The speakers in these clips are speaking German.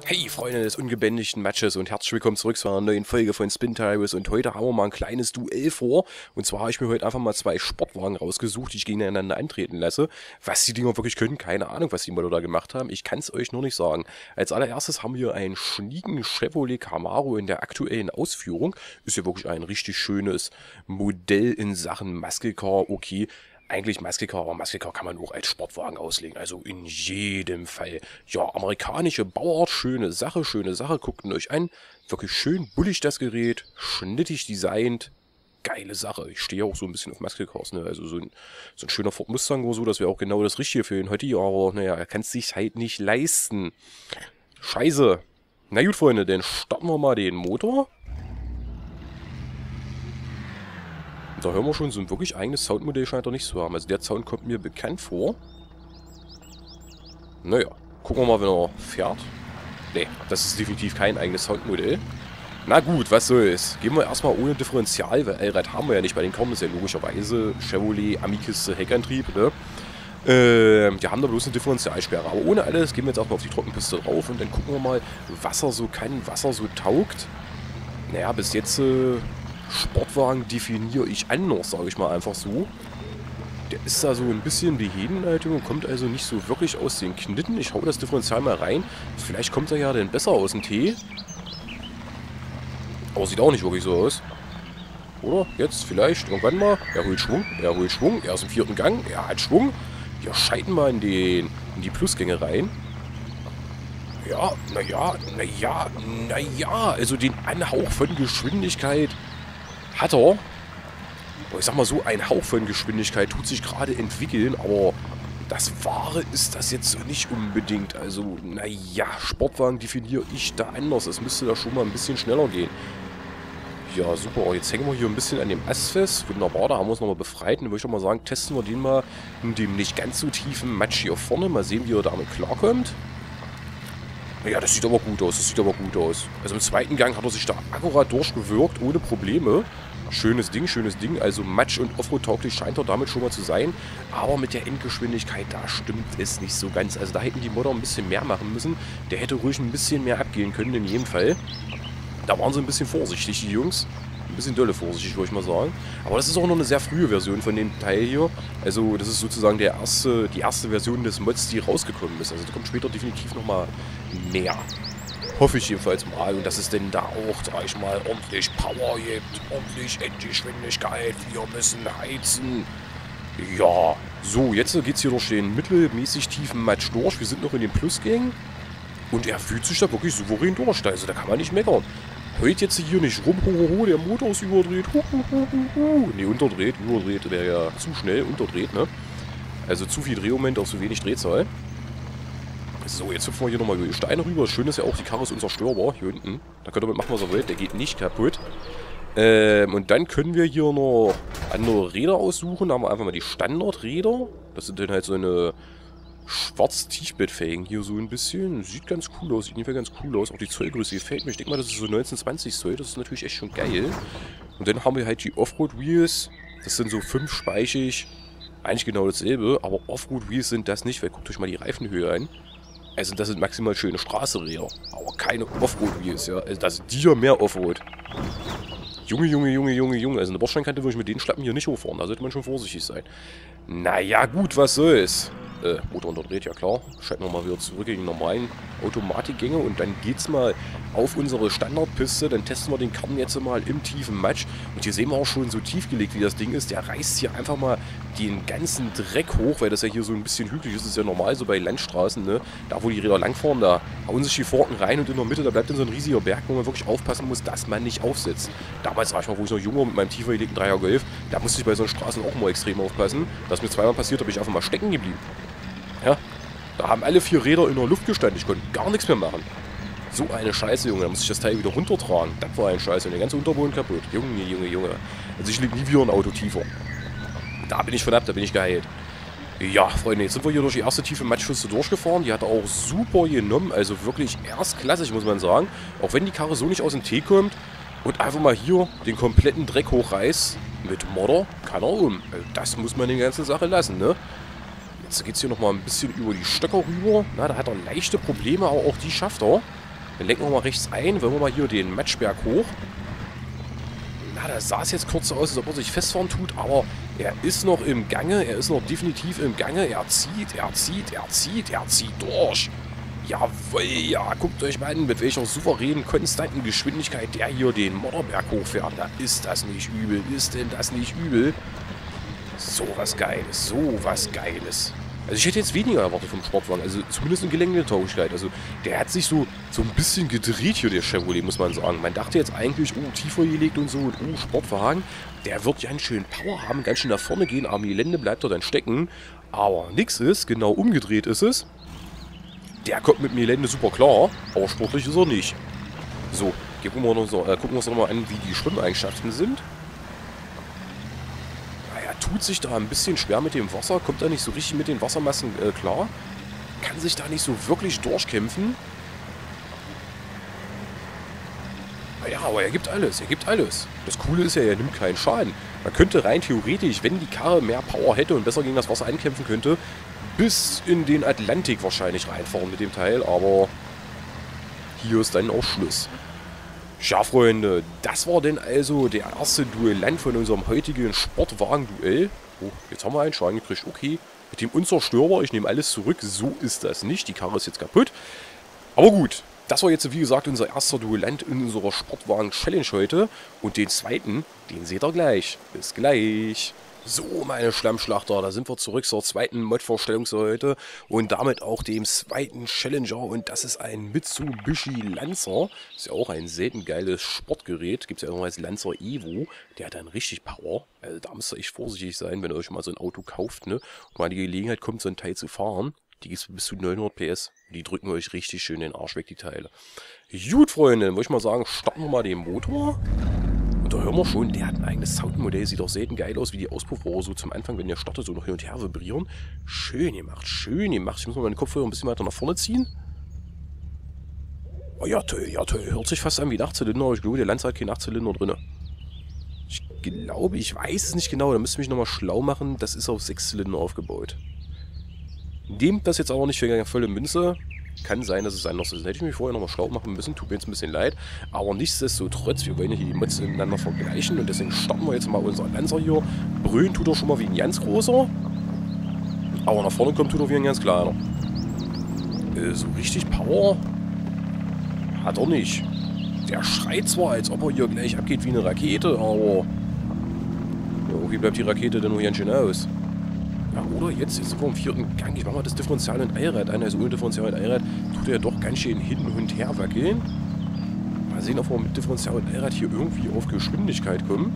Hey Freunde des ungebändigten Matches und herzlich willkommen zurück zu einer neuen Folge von Spintires und heute haben wir mal ein kleines Duell vor und zwar habe ich mir heute einfach mal zwei Sportwagen rausgesucht, die ich gegeneinander antreten lasse. Was die Dinger wirklich können, keine Ahnung, was die Modelle da gemacht haben, ich kann es euch nur nicht sagen. Als allererstes haben wir einen schnieken Chevrolet Camaro in der aktuellen Ausführung, ist ja wirklich ein richtig schönes Modell in Sachen Muscle Car, okay. Eigentlich Muscle Car, aber Muscle Car kann man auch als Sportwagen auslegen, also in jedem Fall. Ja, amerikanische Bauart, schöne Sache, guckt ihn euch an. Wirklich schön bullig das Gerät, schnittig designt, geile Sache. Ich stehe auch so ein bisschen auf Muscle Cars, ne, also so ein schöner Ford Mustang oder so, das wäre auch genau das Richtige für ihn heute, aber naja, er kann es sich halt nicht leisten. Scheiße. Na gut, Freunde, dann starten wir mal den Motor. Da hören wir schon, so ein wirklich eigenes Soundmodell scheint er nicht zu haben. Also der Sound kommt mir bekannt vor. Naja, gucken wir mal, wenn er fährt. Ne, das ist definitiv kein eigenes Soundmodell. Na gut, was soll's. Gehen wir erstmal ohne Differential, weil Allrad haben wir ja nicht bei den Kommen. Das ist ja logischerweise Chevrolet Ami-Kiste Heckantrieb, ne? Die haben da bloß eine Differentialsperre. Aber ohne alles gehen wir jetzt erstmal auf die Trockenpiste drauf und dann gucken wir mal, was er so kann, was er so taugt. Naja, bis jetzt Sportwagen definiere ich anders, sage ich mal einfach so. Der ist da so ein bisschen Behebenhaltung und kommt also nicht so wirklich aus den Knitten. Ich hau das Differential mal rein. Vielleicht kommt er ja dann besser aus dem Tee. Aber sieht auch nicht wirklich so aus. Oder? Jetzt vielleicht irgendwann mal. Er holt Schwung, er ist im 4. Gang, er hat Schwung. Wir schalten mal in die Plusgänge rein. Ja, naja. Also den Anhauch von Geschwindigkeit hat er. Aber ich sag mal so, ein Hauch von Geschwindigkeit tut sich gerade entwickeln, aber das Wahre ist das jetzt so nicht unbedingt. Also, naja, Sportwagen definiere ich da anders. Es müsste da schon mal ein bisschen schneller gehen. Ja, super. Jetzt hängen wir hier ein bisschen an dem Ast fest. Wunderbar, da haben wir uns nochmal befreit. Und dann würde ich doch mal sagen, testen wir den mal in dem nicht ganz so tiefen Matsch hier vorne. Mal sehen, wie er damit klarkommt. Ja, das sieht aber gut aus, Also im zweiten Gang hat er sich da akkurat durchgewirkt, ohne Probleme. Schönes Ding. Also Matsch- und Offroad-tauglich scheint er damit schon mal zu sein. Aber mit der Endgeschwindigkeit, da stimmt es nicht so ganz. Also da hätten die Modder ein bisschen mehr machen müssen. Der hätte ruhig ein bisschen mehr abgehen können, in jedem Fall. Da waren sie ein bisschen vorsichtig, die Jungs. Ein bisschen dolle vorsichtig, würde ich mal sagen. Aber das ist auch noch eine sehr frühe Version von dem Teil hier. Also das ist sozusagen die erste Version des Mods, die rausgekommen ist. Also da kommt später definitiv nochmal mehr. Hoffe ich jedenfalls mal. Und dass es denn da auch, sag ich mal, ordentlich Power gibt. Ordentlich Endgeschwindigkeit. Wir müssen heizen. Ja, so, jetzt geht es hier durch den mittelmäßig tiefen Matsch durch. Wir sind noch in den Plusgängen. Und er fühlt sich da wirklich souverän durch. Also da kann man nicht meckern. Heult jetzt hier nicht rum, hohoho, der Motor ist überdreht. Ne, überdreht wäre ja zu schnell, unterdreht, ne? Also zu viel Drehmoment auf zu wenig Drehzahl. So, jetzt hüpfen wir hier nochmal über die Steine rüber. Das Schöne ist ja auch, die Karre ist unzerstörbar, hier unten. Da könnt ihr mitmachen, was ihr wollt, der geht nicht kaputt. Und dann können wir hier noch andere Räder aussuchen. Da haben wir einfach mal die Standardräder. Das sind dann halt so eine schwarz-Tiefbettfelgen hier so ein bisschen. Sieht ganz cool aus, sieht jedenfalls ganz cool aus. Auch die Zollgröße gefällt mir. Ich denke mal, das ist so 1920 Zoll. Das ist natürlich echt schon geil. Und dann haben wir halt die Offroad-Wheels. Das sind so 5-speichig. Eigentlich genau dasselbe, aber Offroad-Wheels sind das nicht, weil guckt euch mal die Reifenhöhe an. Also das sind maximal schöne Straßenräder, aber keine Offroad-Wheels, ja. Also das sind die ja mehr Offroad. Junge. Also eine Bordsteinkante würde ich mit den Schlappen hier nicht hochfahren. Da sollte man schon vorsichtig sein. Naja, gut, was soll's. Motor unterdreht, ja klar. Schalten wir mal wieder zurück in die normalen Automatikgänge und dann geht's mal auf unsere Standardpiste. Dann testen wir den Karren jetzt mal im tiefen Matsch. Und hier sehen wir auch schon so tiefgelegt, wie das Ding ist. Der reißt hier einfach mal den ganzen Dreck hoch, weil das ja hier so ein bisschen hügelig ist. Das ist ja normal so bei Landstraßen, ne? Da, wo die Räder langfahren, da hauen sich die Forken rein und in der Mitte, da bleibt dann so ein riesiger Berg, wo man wirklich aufpassen muss, dass man nicht aufsitzt. Damals, sag ich mal, wo ich noch jung war mit meinem tiefer gelegten 3er Golf, da musste ich bei so Straßen auch mal extrem aufpassen. Das ist mir zweimal passiert, da bin ich einfach mal stecken geblieben. Ja, da haben alle 4 Räder in der Luft gestanden. Ich konnte gar nichts mehr machen. So eine Scheiße, Junge. Da muss ich das Teil wieder runtertragen. Das war ein Scheiße. Und der ganze Unterboden kaputt. Junge. Also ich liege nie wieder ein Auto tiefer. Da bin ich von ab, da bin ich geheilt. Ja, Freunde, jetzt sind wir hier durch die erste tiefe Matschpiste durchgefahren. Die hat er auch super genommen. Also wirklich erstklassig, muss man sagen. Auch wenn die Karre so nicht aus dem Tee kommt und einfach mal hier den kompletten Dreck hochreißt mit Modder, kann er um. Also das muss man in der ganzen Sache lassen, ne? Jetzt geht es hier nochmal ein bisschen über die Stöcker rüber. Na, da hat er leichte Probleme, aber auch die schafft er. Dann lenken wir mal rechts ein, wollen wir mal hier den Matschberg hoch. Na, da sah es jetzt kurz so aus, als ob er sich festfahren tut, aber er ist noch im Gange, er ist noch definitiv im Gange. Er zieht durch. Jawohl, ja, guckt euch mal an, mit welcher souveränen, konstanten Geschwindigkeit der hier den Modderberg hochfährt. Na, ist das nicht übel, ist denn das nicht übel? So was Geiles, so was Geiles. Also ich hätte jetzt weniger erwartet vom Sportwagen, also zumindest in Geländetauglichkeit. Also der hat sich so ein bisschen gedreht hier, der Chevrolet, muss man sagen. Man dachte jetzt eigentlich, oh, tiefer gelegt und so, und oh, Sportwagen. Der wird ganz schön Power haben, ganz schön nach vorne gehen, aber am Gelände bleibt er dann stecken. Aber nix ist, genau umgedreht ist es. Der kommt mit dem Gelände super klar, aber sportlich ist er nicht. So, gucken wir uns nochmal an, wie die Schwimmeigenschaften sind. Tut sich da ein bisschen schwer mit dem Wasser, kommt da nicht so richtig mit den Wassermassen klar, kann sich da nicht so wirklich durchkämpfen. Naja, aber er gibt alles, Das Coole ist ja, er nimmt keinen Schaden. Man könnte rein theoretisch, wenn die Karre mehr Power hätte und besser gegen das Wasser ankämpfen könnte, bis in den Atlantik wahrscheinlich reinfahren mit dem Teil, aber hier ist dann auch Schluss. Ja, Freunde, das war denn also der erste Duellant von unserem heutigen Sportwagen-Duell. Oh, jetzt haben wir einen Schaden gekriegt. Okay, mit dem unzerstörbar, ich nehme alles zurück. So ist das nicht. Die Karre ist jetzt kaputt. Aber gut, das war jetzt, wie gesagt, unser erster Duellant in unserer Sportwagen-Challenge heute. Und den zweiten, den seht ihr gleich. Bis gleich. So, meine Schlammschlachter, da sind wir zurück zur zweiten Mod-Vorstellung heute und damit auch dem zweiten Challenger und das ist ein Mitsubishi Lancer. Ist ja auch ein selten geiles Sportgerät, gibt es ja auch als Lancer Evo, der hat dann richtig Power. Also da müsst ihr echt vorsichtig sein, wenn ihr euch mal so ein Auto kauft, ne, und mal die Gelegenheit kommt, so ein Teil zu fahren. Die gibt bis zu 900 PS, die drücken euch richtig schön den Arsch weg, die Teile. Gut, Freunde, dann würde ich mal sagen, starten wir mal den Motor. Und da hören wir schon, der hat ein eigenes Soundmodell, sieht auch selten geil aus, wie die Auspuffrohre so zum Anfang, wenn der startet, so noch hin und her vibrieren. Schön gemacht, schön gemacht. Ich muss mal meinen Kopfhörer ein bisschen weiter nach vorne ziehen. Oh ja, toll, hört sich fast an wie ein 8-Zylinder, aber ich glaube, der Lancer hat keinen 8-Zylinder drin. Ich glaube, ich weiß es nicht genau, da müsst ihr mich nochmal schlau machen, das ist auf 6-Zylinder aufgebaut. Nehmt das jetzt aber nicht für volle Münze. Kann sein, dass es anders ist. Hätte ich mich vorher nochmal schlau machen müssen. Tut mir jetzt ein bisschen leid. Aber nichtsdestotrotz, wir wollen ja hier die Mods miteinander vergleichen. Und deswegen starten wir jetzt mal unseren Lancer hier. Brüllen tut er schon mal wie ein ganz großer. Aber nach vorne kommt tut er wie ein ganz kleiner. So richtig Power hat er nicht. Der schreit zwar, als ob er hier gleich abgeht wie eine Rakete, aber ja, irgendwie bleibt die Rakete dann nur ganz schön aus. Ja, oder jetzt sind wir im 4. Gang. Ich mache mal das Differential und Einrad an. Also ohne Differential und Einrad tut er ja doch ganz schön hin und her wackeln. Mal sehen, ob wir mit Differential und Einrad hier irgendwie auf Geschwindigkeit kommen.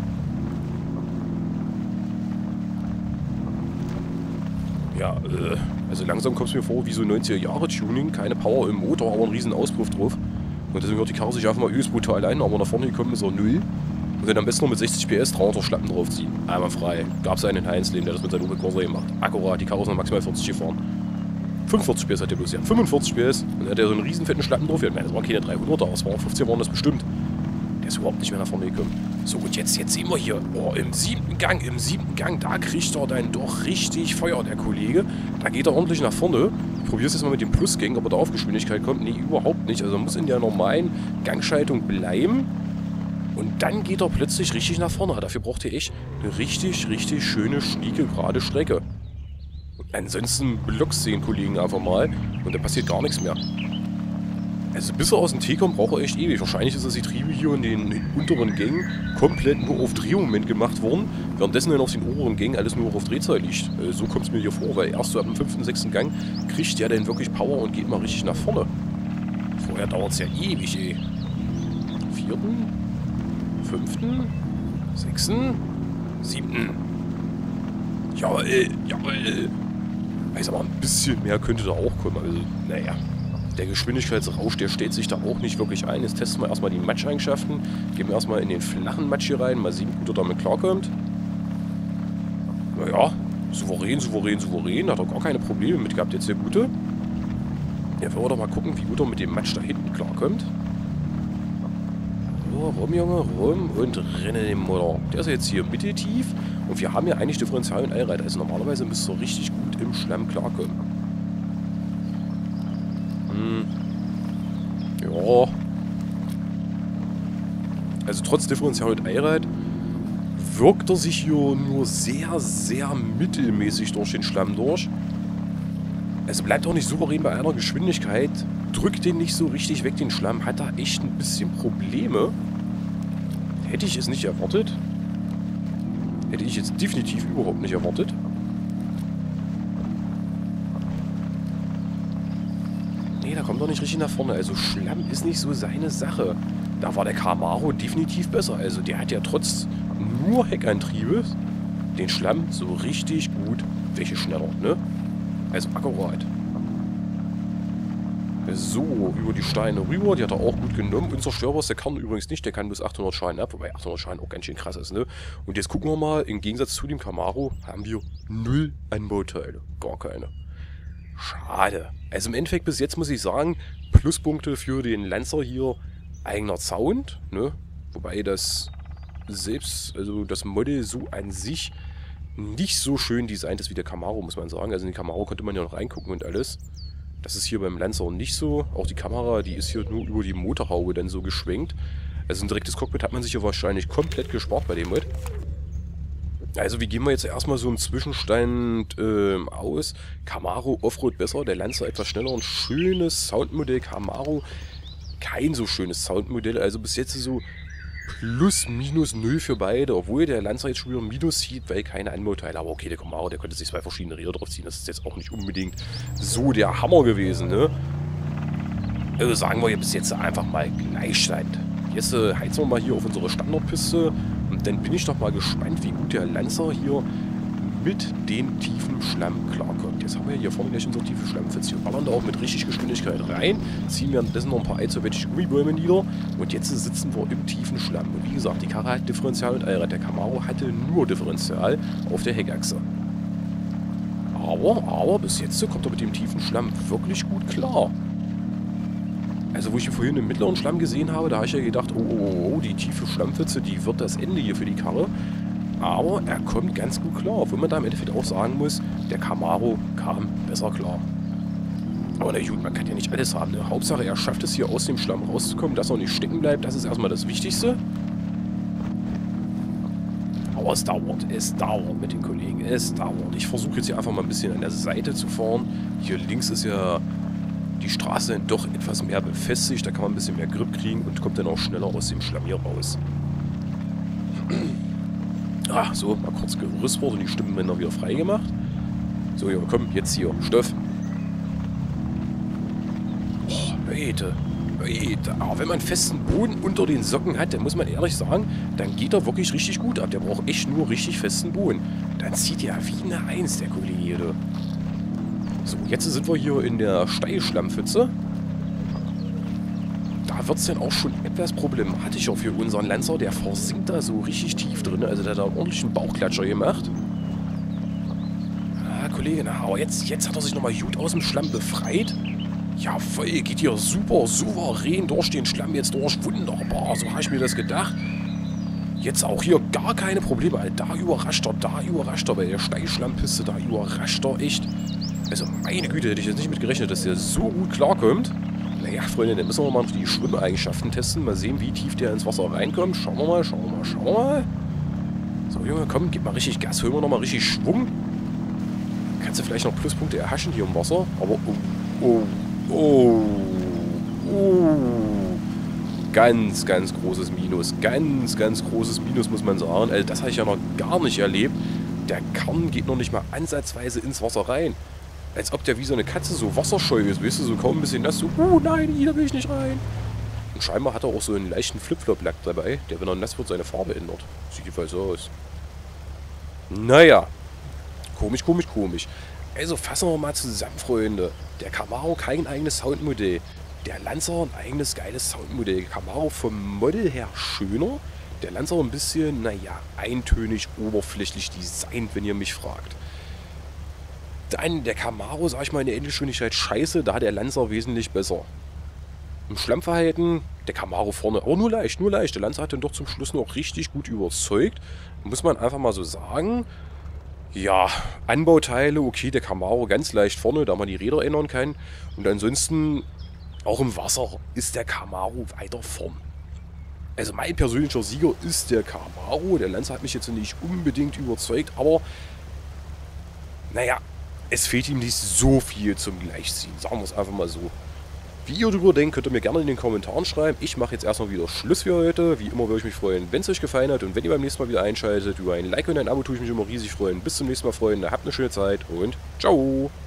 Ja, also langsam kommt es mir vor wie so 90er-Jahre-Tuning. Keine Power im Motor, aber ein riesen Auspuff drauf. Und deswegen hört die Karre sich einfach mal übelst brutal ein. Aber nach vorne gekommen ist er 0. Und dann am besten noch mit 60 PS 300 Schlappen draufziehen. Einmal frei. Gab es einen Heinzlin, der das mit seinem Opel Corsa gemacht. Akkurat, die Karre ist noch maximal 40 gefahren. 45 PS hat der bloß, ja. 45 PS. Und dann hat er so einen riesen fetten Schlappen drauf. Ja, das waren keine 300er, das waren 15 waren das bestimmt. Der ist überhaupt nicht mehr nach vorne gekommen. So, und jetzt sehen wir hier, oh, im 7. Gang, da kriegt er dann doch richtig Feuer, der Kollege. Da geht er ordentlich nach vorne. Ich probiere es jetzt mal mit dem Plusgang, ob er da auf Geschwindigkeit kommt. Nee, überhaupt nicht. Also er muss in der normalen Gangschaltung bleiben. Und dann geht er plötzlich richtig nach vorne. Dafür braucht er echt eine richtig schöne, schnieke, gerade Strecke. Ansonsten blockst du den Kollegen einfach mal und da passiert gar nichts mehr. Also bis er aus dem T kommt, braucht er echt ewig. Wahrscheinlich ist das Getriebe hier in den unteren Gängen komplett nur auf Drehmoment gemacht worden. Währenddessen dann auf den oberen Gängen alles nur auf Drehzahl liegt. So kommt es mir hier vor, weil erst so ab dem 5., 6. Gang kriegt der dann wirklich Power und geht mal richtig nach vorne. Vorher dauert es ja ewig, ey. 4., 5., 6., 7. Jawohl. Also aber ein bisschen mehr könnte da auch kommen. Also, naja. Der Geschwindigkeitsrausch, der stellt sich da auch nicht wirklich ein. Jetzt testen wir erstmal die Matscheigenschaften. Gehen wir erstmal in den flachen Matsch hier rein. Mal sehen, wie gut er damit klarkommt. Naja, souverän. Hat er gar keine Probleme mit gehabt, jetzt der Gute. Ja, wollen wir doch mal gucken, wie gut er mit dem Matsch da hinten klarkommt. So, rum, Junge, rum und renne den Motor. Der ist jetzt hier mitteltief und wir haben ja eigentlich Differential und Allrad. Also normalerweise müsste er richtig gut im Schlamm klarkommen. Ja, ja. Also trotz Differential und Allrad wirkt er sich hier nur sehr, sehr mittelmäßig durch den Schlamm durch. Also bleibt auch nicht souverän bei einer Geschwindigkeit. Drückt den nicht so richtig weg, den Schlamm. Hat da echt ein bisschen Probleme. Hätte ich es nicht erwartet. Hätte ich jetzt definitiv überhaupt nicht erwartet. Nee, da kommt er nicht richtig nach vorne. Also Schlamm ist nicht so seine Sache. Da war der Camaro definitiv besser. Also der hat ja trotz nur Heckantriebes den Schlamm so richtig gut weggeschneddert, ne? Also akkurat. So, über die Steine rüber. Die hat er auch gut genommen. Unzerstörbar ist der Kern übrigens nicht. Der kann bis 800 Schaden ab. Wobei 800 Schaden auch ganz schön krass ist, ne? Und jetzt gucken wir mal. Im Gegensatz zu dem Camaro haben wir 0 Anbauteile. Gar keine. Schade. Also im Endeffekt bis jetzt muss ich sagen, Pluspunkte für den Lancer hier. Eigener Sound, ne? Wobei das selbst, also das Modell so an sich nicht so schön designt ist wie der Camaro, muss man sagen. Also in den Camaro konnte man ja noch reingucken und alles. Das ist hier beim Lancer nicht so. Auch die Kamera, die ist hier nur über die Motorhaube dann so geschwenkt. Also ein direktes Cockpit hat man sich ja wahrscheinlich komplett gespart bei dem Mod. Also wie gehen wir jetzt erstmal so im Zwischenstand aus? Camaro Offroad besser, der Lancer etwas schneller. Ein schönes Soundmodell Camaro. Kein so schönes Soundmodell, also bis jetzt so plus minus 0 für beide, obwohl der Lancer jetzt schon wieder Minus sieht, weil keine Anbauteile. Aber okay, der Camaro, der konnte sich 2 verschiedene Räder draufziehen, das ist jetzt auch nicht unbedingt so der Hammer gewesen, ne? Also sagen wir ja bis jetzt einfach mal Gleichstand. Jetzt heizen wir mal hier auf unsere Standardpiste und dann bin ich doch mal gespannt, wie gut der Lancer hier mit dem tiefen Schlamm klarkommt. Jetzt haben wir hier vorne gleich unsere tiefe Schlammpfütze. Wir ballern da auch mit richtig Geschwindigkeit rein, ziehen währenddessen noch ein paar allsowjetische Gummibäume nieder und jetzt sitzen wir im tiefen Schlamm. Und wie gesagt, die Karre hat Differential und Allrad. Der Camaro hatte nur Differential auf der Heckachse. Aber bis jetzt kommt er mit dem tiefen Schlamm wirklich gut klar. Also wo ich hier vorhin den mittleren Schlamm gesehen habe, da habe ich ja gedacht, oh, die tiefe Schlammpfütze, die wird das Ende hier für die Karre. Aber er kommt ganz gut klar, obwohl man da im Endeffekt auch sagen muss, der Camaro kam besser klar. Aber na gut, man kann ja nicht alles haben, ne? Hauptsache er schafft es hier aus dem Schlamm rauszukommen, dass er nicht stecken bleibt, das ist erstmal das Wichtigste. Aber es dauert mit den Kollegen, es dauert. Ich versuche jetzt hier einfach mal ein bisschen an der Seite zu fahren. Hier links ist ja die Straße dann doch etwas mehr befestigt, da kann man ein bisschen mehr Grip kriegen und kommt dann auch schneller aus dem Schlamm hier raus. Ach, so, mal kurz geräuspert und die Stimmbänder wieder freigemacht. So, ja, komm, jetzt hier, Stoff. Oh, Leute. Aber wenn man festen Boden unter den Socken hat, dann muss man ehrlich sagen, dann geht er wirklich richtig gut ab. Der braucht echt nur richtig festen Boden. Dann zieht er wie eine Eins, der Kollege. So, jetzt sind wir hier in der Steilschlammpfütze. Da wird es dann auch schon etwas problematischer für unseren Lancer. Der versinkt da so richtig tief drin. Also der hat da einen ordentlichen Bauchklatscher gemacht. Ah, Kollege, na, aber jetzt hat er sich nochmal gut aus dem Schlamm befreit. Jawohl, geht hier super souverän durch den Schlamm jetzt durch. Wunderbar, so habe ich mir das gedacht. Jetzt auch hier gar keine Probleme. Also da überrascht er bei der Steilschlammpiste. Da überrascht er echt. Also meine Güte, hätte ich jetzt nicht mit gerechnet, dass der so gut klarkommt. Naja, Freunde, dann müssen wir mal noch die Schwimmeigenschaften testen. Mal sehen, wie tief der ins Wasser reinkommt. Schauen wir mal. So, Junge, komm, gib mal richtig Gas. Holen wir nochmal richtig Schwung. Kannst du vielleicht noch Pluspunkte erhaschen hier im Wasser. Aber, ganz, ganz großes Minus. Ganz, ganz großes Minus, muss man sagen. Also, das habe ich ja noch gar nicht erlebt. Der Kern geht noch nicht mal ansatzweise ins Wasser rein. Als ob der wie so eine Katze so wasserscheu ist, weißt du, so kaum ein bisschen nass, so, nein, hier will ich nicht rein. Und scheinbar hat er auch so einen leichten Flip-Flop-Lack dabei, der, wenn er nass wird, seine Farbe ändert. Sieht jedenfalls so aus. Naja. Komisch. Also fassen wir mal zusammen, Freunde. Der Camaro kein eigenes Soundmodell. Der Lancer ein eigenes geiles Soundmodell. Camaro vom Model her schöner. Der Lancer ein bisschen, naja, eintönig, oberflächlich designt, wenn ihr mich fragt. Dann der Camaro, sag ich mal, in der Endgeschwindigkeit scheiße, da der Lancer wesentlich besser. Im Schlammverhalten, der Camaro vorne, auch nur leicht. Der Lancer hat dann doch zum Schluss noch richtig gut überzeugt. Muss man einfach mal so sagen. Ja, Anbauteile, okay, der Camaro ganz leicht vorne, da man die Räder ändern kann. Und ansonsten Auch im Wasser ist der Camaro weiter vorn. Also mein persönlicher Sieger ist der Camaro. Der Lancer hat mich jetzt nicht unbedingt überzeugt, aber naja, es fehlt ihm nicht so viel zum Gleichziehen. Sagen wir es einfach mal so. Wie ihr darüber denkt, könnt ihr mir gerne in den Kommentaren schreiben. Ich mache jetzt erstmal wieder Schluss für heute. Wie immer würde ich mich freuen, wenn es euch gefallen hat und wenn ihr beim nächsten Mal wieder einschaltet. Über ein Like und ein Abo tue ich mich immer riesig freuen. Bis zum nächsten Mal, Freunde. Habt eine schöne Zeit und ciao!